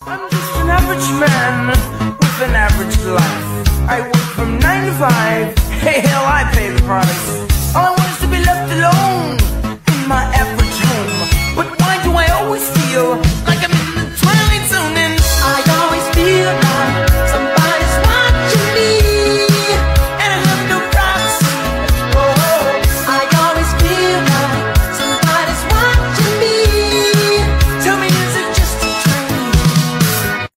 I'm just an average man with an average life. I work from 9 to 5. Hey, hell, I pay the price.